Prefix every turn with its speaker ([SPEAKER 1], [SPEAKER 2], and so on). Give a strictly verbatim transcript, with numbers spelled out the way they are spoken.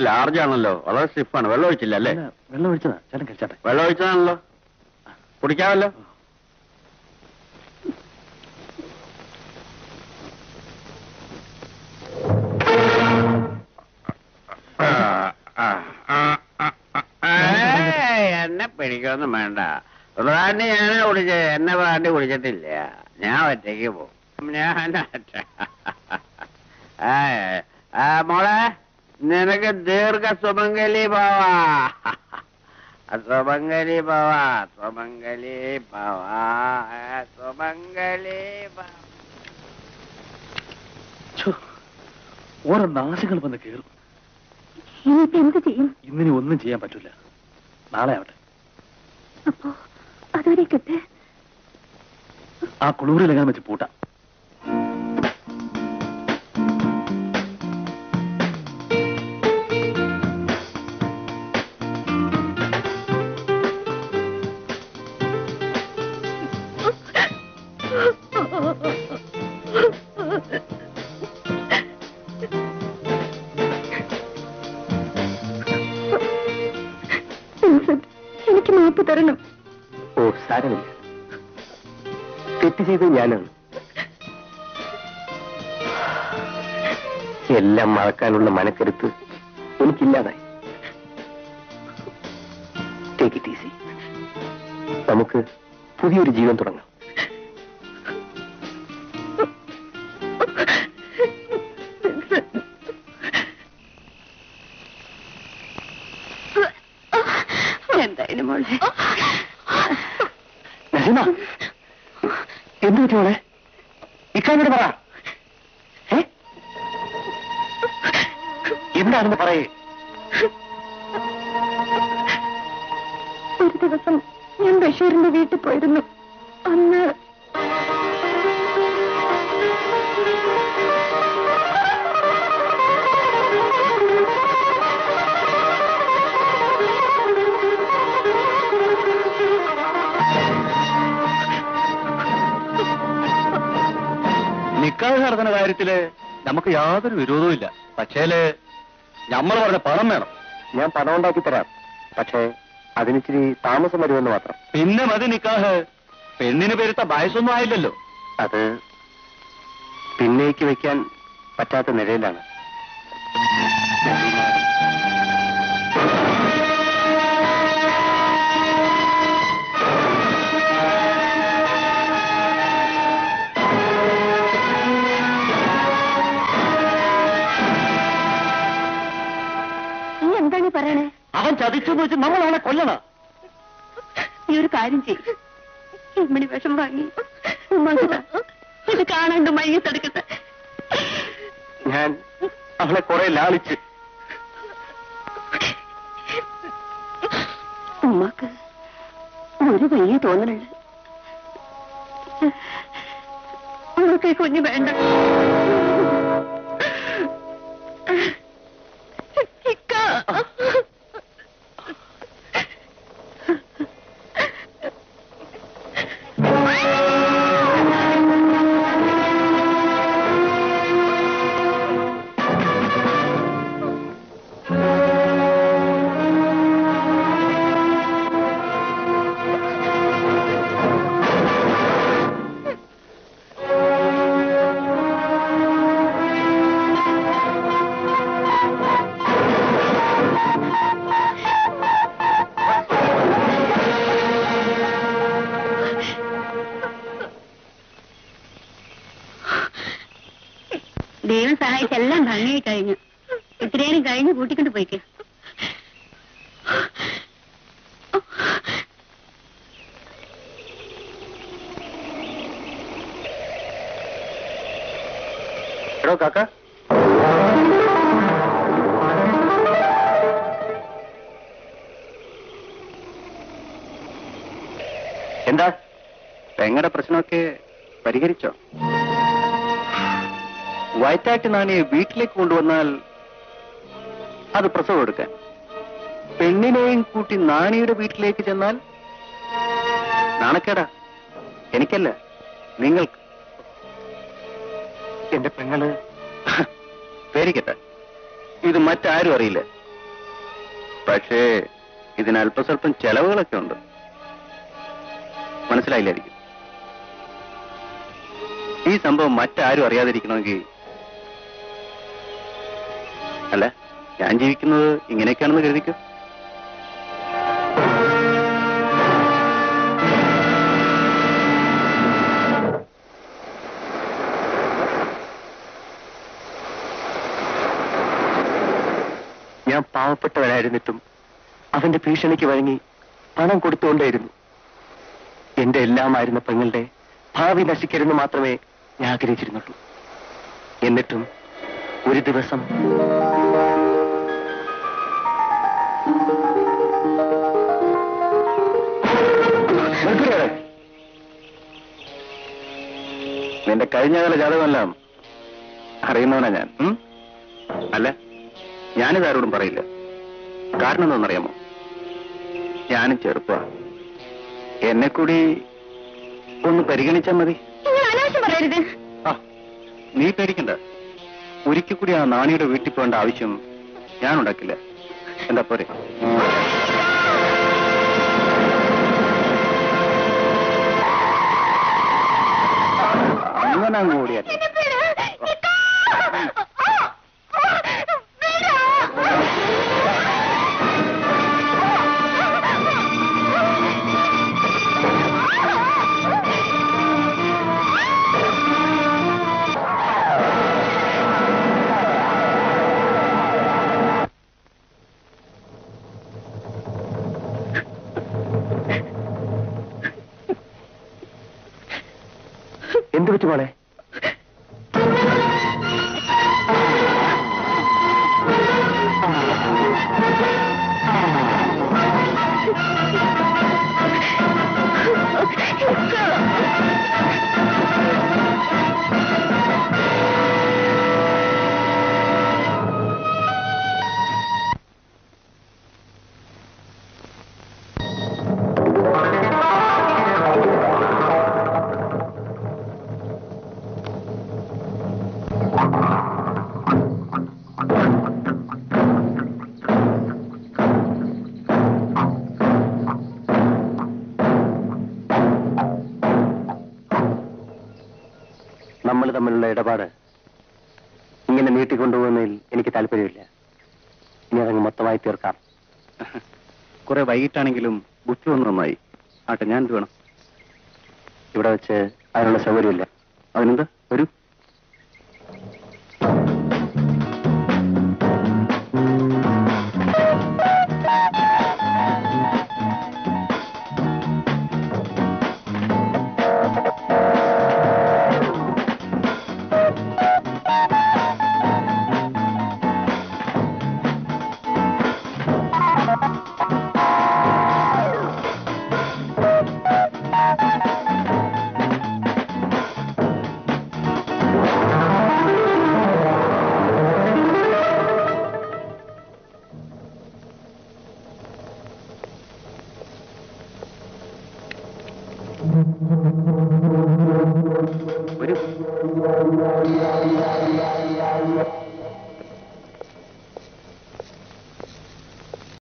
[SPEAKER 1] Large ആണല്ലോ, വളരെ സ്റ്റിഫാണ്. വെള്ളം ഒഴിച്ചില്ല അല്ലേ?
[SPEAKER 2] വെള്ളം ഒഴിച്ചതാ, ചേട്ടൻ കഴിച്ചാട്ടെ.
[SPEAKER 1] വെള്ളം ഒഴിച്ചതാണല്ലോ, കുടിക്കാമല്ലോ. എന്നെ പിടിക്കൊന്നും വേണ്ട. ബ്രാൻഡി ഞാനാ കുടിച്ചത്, എന്നെ ബ്രാൻഡി കുടിച്ചിട്ടില്ല. ഞാൻ ഒറ്റയ്ക്ക് പോകും. ഞാൻ മോളെ, നിനക്ക് ദീർഘ സുമംഗലി പോവാ. സുമംഗലി പോവാ, സുമംഗലി പോവാ, സുമംഗലി
[SPEAKER 2] ഓരോ നാശങ്ങൾ വന്ന് കയറും.
[SPEAKER 3] എന്ത് ചെയ്യും?
[SPEAKER 2] ഇന്നിനി ഒന്നും ചെയ്യാൻ പറ്റില്ല. നാളെ ആവട്ടെ.
[SPEAKER 3] അപ്പോ അതുവരെ കിട്ടെ
[SPEAKER 2] ആ കുളൂരിലെങ്ങനെ വെച്ച് പൂട്ടാം.
[SPEAKER 3] എനിക്ക് മാപ്പ് തരണം.
[SPEAKER 2] ഓ സാരമില്ല, തെറ്റ് ചെയ്ത് ഞാനാണ്. എല്ലാം മറക്കാനുള്ള മനക്കരുത്ത് എനിക്കില്ലാതായി. Take it easy. നമുക്ക് പുതിയൊരു ജീവൻ തുടങ്ങാം.
[SPEAKER 3] എന്തായാലും മോളെ,
[SPEAKER 2] എന്ത് പറ്റി മോളെ? ഇക്കാനോട് പറ. എന്താണെന്ന് പറയേ.
[SPEAKER 3] ഒരു ദിവസം ഞാൻ ബഷീറിന്റെ വീട്ടിൽ പോയിരുന്നു. അന്ന്
[SPEAKER 2] നിക്കാഹ് നടത്തുന്ന കാര്യത്തില് നമുക്ക് യാതൊരു വിരോധവും ഇല്ല. പക്ഷേല് നമ്മൾ പറഞ്ഞ പണം വേണം. ഞാൻ പണം ഉണ്ടാക്കി തരാം, പക്ഷേ അതിനിച്ചിരി താമസം വരുമെന്ന് മാത്രം. പിന്നെ മതി നിക്കാഹ്. പെണ്ണിന് പെരുത്ത വയസ്സൊന്നും ആയില്ലല്ലോ. അത് പിന്നേക്ക് വെക്കാൻ പറ്റാത്ത നിലയിലാണ്.
[SPEAKER 3] എന്താണ് പറയണേ?
[SPEAKER 2] അവൻ ചതിച്ചെന്ന് വെച്ച് നമ്മൾ അവനെ കൊല്ലണം.
[SPEAKER 3] ഈ ഒരു കാര്യം ചെയ്യും, ഇമ്മണി വിഷം വാങ്ങി ഇത് കാണാണ്ട് മയ്യത്തെടുക്കട്ടെ.
[SPEAKER 2] ഞാൻ അവളെ കുറെ ലാളിച്ച്.
[SPEAKER 3] ഉമ്മക്ക് ഒരു വലിയ തോന്നലുണ്ട്, ഉമ്മക്ക് കുഞ്ഞ് വേണ്ട. ദൈവം സഹായിച്ചെല്ലാം ഭംഗിയായി കഴിഞ്ഞു. ഇത്രയും കഴിഞ്ഞ് കൂട്ടിക്കൊണ്ട് പോയിക്കോ.
[SPEAKER 2] എടോ കാക്ക, എന്താ പെങ്ങളുടെ പ്രശ്നമൊക്കെ പരിഹരിച്ചോ? വയറ്റാറ്റ് നാണിയെ വീട്ടിലേക്ക് കൊണ്ടുവന്നാൽ അത് പ്രസവം എടുക്കാൻ, പെണ്ണിനെയും കൂട്ടി നാണിയുടെ വീട്ടിലേക്ക് ചെന്നാൽ നാണക്കേടാ. എനിക്കല്ല, നിങ്ങൾക്ക്. എന്റെ പെങ്ങള് പേരിക്കട്ടെ, ഇത് മറ്റാരും അറിയില്ല. പക്ഷേ ഇതിന് അല്പസ്വല്പം ചെലവുകളൊക്കെ ഉണ്ട്. മനസ്സിലായില്ലായിരിക്കും. ഈ സംഭവം മറ്റാരും അറിയാതിരിക്കണമെങ്കിൽ, അല്ല, ഞാൻ ജീവിക്കുന്നത് ഇങ്ങനെയൊക്കെയാണെന്ന് കരുതിക്കോ. ഞാൻ പാവപ്പെട്ടവനായിരുന്നിട്ടും അവന്റെ ഭീഷണിക്ക് വഴങ്ങി പണം കൊടുത്തുകൊണ്ടേയിരുന്നു. എന്റെ എല്ലാമായിരുന്ന പെങ്ങളുടെ ഭാവി നശിക്കരുന്ന് മാത്രമേ ഞാൻ ആഗ്രഹിച്ചിരുന്നുള്ളൂ. എന്നിട്ടും ഒരു ദിവസം നിന്റെ കഴിഞ്ഞകാല ജാതകമെല്ലാം അറിയുന്നവനാ ഞാൻ. അല്ല, ഞാനിതാരോടും പറയില്ല. കാരണം എന്താണെന്നറിയാമോ? ഞാനും ചെറുപ്പമാണ്. എന്നെ കൂടി ഒന്ന് പരിഗണിച്ചാൽ മതി. ആ, നീ പേടിക്കണ്ട. ഒരിക്കൽ കൂടി ആ നാണിയുടെ വീട്ടിൽ പോകേണ്ട ആവശ്യം ഞാൻ ഉണ്ടാക്കില്ല. എന്താ പോരെ? അങ്ങനെ അങ്ങ് ഓടിയാ എന്ത് പറ്റി മോളെ? നമ്മൾ തമ്മിലുള്ള ഇടപാട് ഇങ്ങനെ നീട്ടിക്കൊണ്ടുപോകുന്നതിൽ എനിക്ക് താല്പര്യമില്ല. ഇനി അതങ്ങ് മൊത്തമായി തീർക്കാം. കുറെ വൈകിട്ടാണെങ്കിലും ബുദ്ധി ഒന്ന് നന്നായി. ആട്ടെ, ഞാൻ എന്ത് വേണം? ഇവിടെ വെച്ച് അതിനുള്ള സൗകര്യമില്ല. അതിനെന്താ? ഒരു ഒരു